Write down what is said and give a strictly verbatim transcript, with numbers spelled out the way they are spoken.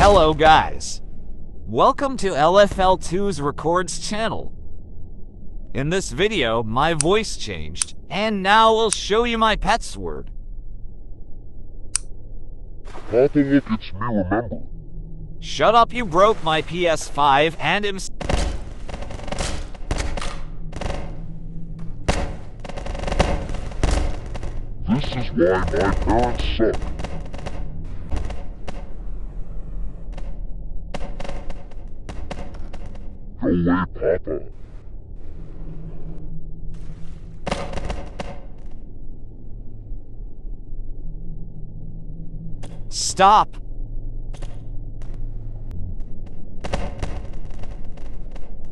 Hello guys! Welcome to L F L two's Records channel. In this video, my voice changed, and now I'll show you my pet's word. Papa, look, it's me, remember. Shut up, you broke my P S five and him. This is why my parents suck. Go away, Papa. Stop!